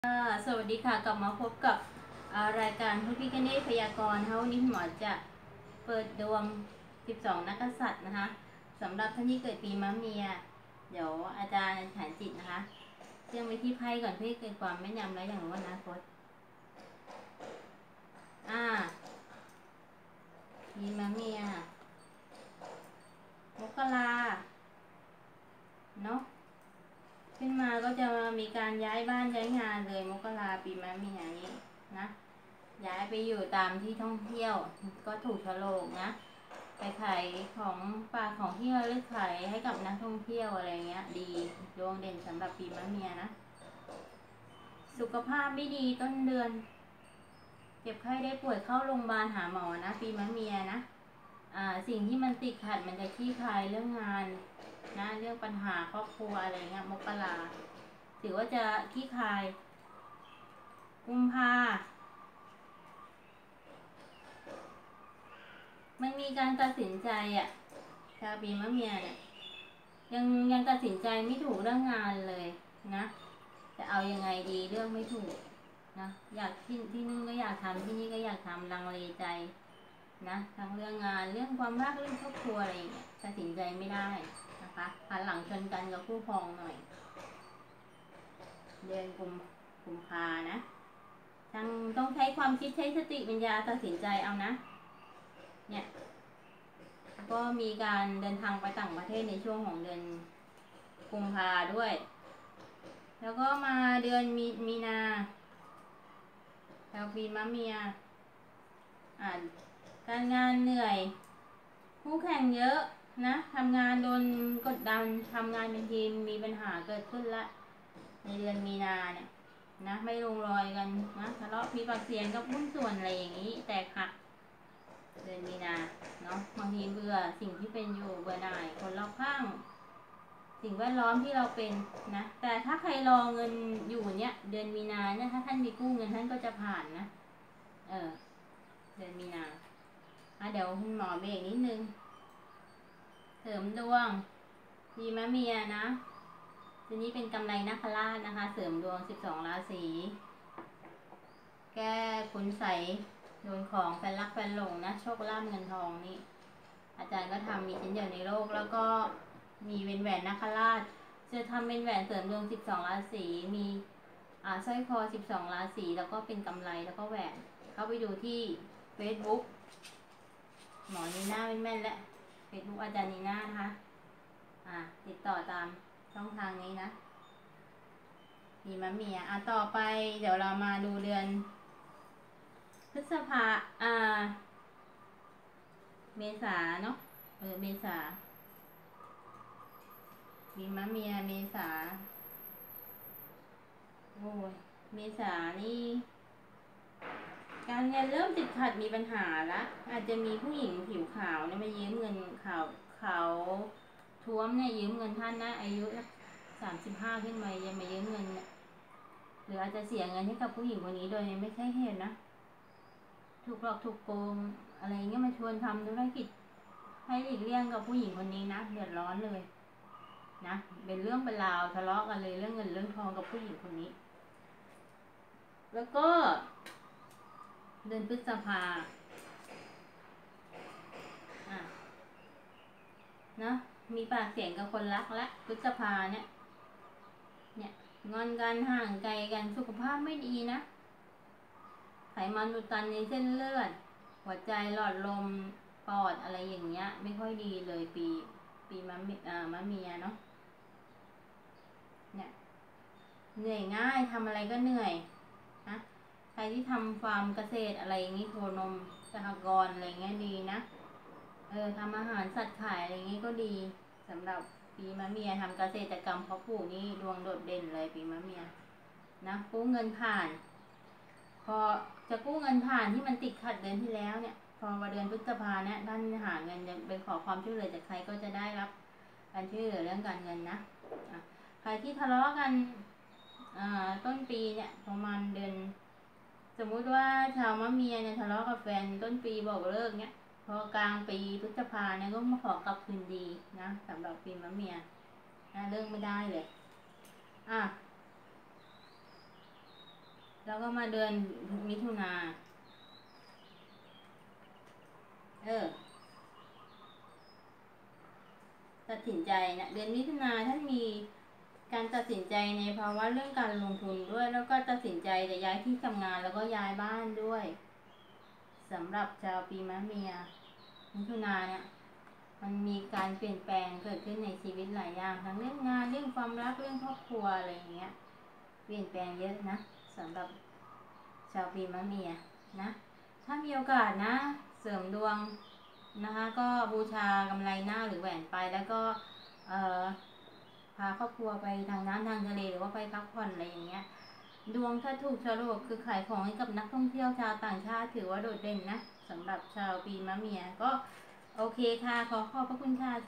สวัสดีค่ะกลับมาพบกับรายการพระพิฆเนศพยากรณ์นะคะวันนี้หมอจะเปิดดวง12นักกษัตริย์นะคะสำหรับท่านที่เกิดปีมะเมียเดี๋ยวอาจารย์ฐานจิตนะคะเชื่อมไปที่ไพ่ก่อนเพื่อเกิดความแม่นยำและอย่างรู้อนาคตปีมะเมียมกราเนาะขึ้นมาก็จะมีการย้ายบ้านย้ายงานเลยมกราปีมะเมียนี้นะย้ายไปอยู่ตามที่ท่องเที่ยวก็ถูกโฉลกนะไปขายของฝากของที่ระลึกขายให้กับนักท่องเที่ยวอะไรเงี้ยดีดวงเด่นสำหรับปีมะเมียนะสุขภาพไม่ดีต้นเดือนเจ็บไข้ได้ป่วยเข้าโรงพยาบาลหาหมอนะปีมะเมียนะสิ่งที่มันติดขัดมันจะคลี่คลายเรื่องงานนะเรื่องปัญหาครอบครัวอะไรเงี้ยมกราถือว่าจะคลี่คลายกุมภามันมีการตัดสินใจชาวปีมะเมียเนี่ยยังตัดสินใจไม่ถูกเรื่องงานเลยนะจะเอายังไงดีเรื่องไม่ถูกนะอยากที่นู่นก็อยากทำที่นี่ก็อยากทำลังเลใจนะทั้งเรื่องงานเรื่องความรักเรื่องครอบครัวอะไรอย่างเงี้ยตัดสินใจไม่ได้นะคะหันหลังชนกันกับคู่ครองหน่อยเดือนกุมภานะทั้งต้องใช้ความคิดใช้สติปัญญาตัดสินใจเอานะเนี่ยก็มีการเดินทางไปต่างประเทศในช่วงของเดือนกุมภาด้วย แล้วก็มาเดือนมีนาแล้วปีมะเมียการงานเหนื่อยคู่แข่งเยอะนะทำงานโดนกดดันทำงานเป็นทีมมีปัญหาเกิดขึ้นละในเดือนมีนาเนี่ยนะไม่ลงรอยกันนะทะเลาะมีปากเสียงกับหุ้นส่วนอะไรอย่างนี้แตกหักเดือนมีนาเนาะบางทีเบื่อสิ่งที่เป็นอยู่เบื่อหน่ายคนรอบข้างสิ่งแวดล้อมที่เราเป็นนะแต่ถ้าใครรอเงินอยู่เนี่ยเดือนมีนาเนี่ยถ้าท่านมีกู้เงินท่านก็จะผ่านนะเดือนมีนาเดี๋ยวคุณหมอเบรกนิดนึงเสริมดวงปีมะเมียนะทีนี้เป็นกำไรนาคราชนะคะเสริมดวง12ราศีแก้คุณใสโดนของแฟนรักแฟนหลงนะโชคลาภเงินทองนี่อาจารย์ก็ทำมีชิ้นเดียวในโลกแล้วก็มีเป็นแหวนนาคราชจะทำเป็นแหวนเสริมดวง12ราศีมีสร้อยคอ12ราศีแล้วก็เป็นกำไรแล้วก็แหวนเข้าไปดูที่ Facebook หมอนีน่าแม่นๆและ Facebook อาจารย์นีน่านะคะติดต่อตามช่องทางนี้นะปีมะเมียต่อไปเดี๋ยวเรามาดูเดือนพฤษภาเมษาเนาะเมษาปีมะเมียเมษาโอ้ยเมษานี่การเงินเริ่มติดขัดมีปัญหาละอาจจะมีผู้หญิงผิวขาวเนี่ยมายืมเงินขาวท้วมเนี่ยยืมเงินท่านนะอายุ35ขึ้นมายังมายืมเงินหรืออาจจะเสียเงินให้กับผู้หญิงคนนี้โดยไม่ใช่เหตุนะถูกหลอกถูกโกงอะไรเงี้ยมาชวนทำธุรกิจให้หลีกเลี่ยงกับผู้หญิงคนนี้นะเดือดร้อนเลยนะเป็นเรื่องเป็นราวทะเลาะกันเลยเรื่องเงินเรื่องทองกับผู้หญิงคนนี้แล้วก็เดือนพฤษภานะมีปากเสียงกับคนรักและพฤษภาเนี่ยงอนกันห่างไกลกันสุขภาพไม่ดีนะไขมันอุดตันในเส้นเลือดหัวใจหลอดลมปอดอะไรอย่างเงี้ยไม่ค่อยดีเลยปีมะเมียเนาะเนี่ยเหนื่อยง่ายทำอะไรก็เหนื่อยนะใครที่ทำฟาร์มเกษตรอะไรอย่างงี้โคนมสหกรณ์อะไรเงี้ยดีนะทำอาหารสัตว์ขายอะไรเงี้ยก็ดีสำหรับปีมะเมียทำเกษตรกรรมเพาะปลูกนี่ดวงโดดเด่นเลยปีมะเมียนะกู้เงินผ่านพอจะกู้เงินผ่านที่มันติดขัดเดือนที่แล้วเนี่ยพอมาเดือนพฤษภาเนี่ยท่านหาเงินไปขอความช่วยเหลือจากใครก็จะได้รับการช่วยเหลือเรื่องการเงินนะใครที่ทะเลาะกันต้นปีเนี่ยประมาณเดือนสมมุติว่าชาวมะเมียเนี่ยทะเลาะกับแฟนต้นปีบอกเลิกเนี่ยพอกลางปีพฤษภาเนี่ยก็มาขอกลับคืนดีนะสำหรับปีมะเมียเลิกไม่ได้เลยแล้วก็มาเดือนมิถุนาตัดสินใจนะเดือนมิถุนาท่านมีการตัดสินใจในภาวะเรื่องการลงทุนด้วย แล้วก็ตัดสินใจจะย้ายที่ทำงานแล้วก็ย้ายบ้านด้วยสำหรับชาวปีมะเมียมิถุนาเนี่ยมันมีการเปลี่ยนแปลงเกิดขึ้นในชีวิตหลายอย่างทั้งเรื่องงานเรื่องความรักเรื่องครอบครัวอะไรอย่างเงี้ยเปลี่ยนแปลงเยอะนะสำหรับชาวปีมะเมียนะถ้ามีโอกาสนะเสริมดวงนะคะก็บูชากำไรหน้าหรือแหวนไปแล้วก็พาครอบครัวไปทางน้ำทางทะเลหรือว่าไปพักผ่อนอะไรอย่างเงี้ยดวงถ้าถูกฉลกคือขายของให้กับนักท่องเที่ยวชาวต่างชาติถือว่าโดดเด่นนะสำหรับชาวปีมะเมียก็โอเคค่ะขอขอบพระคุณค่ะ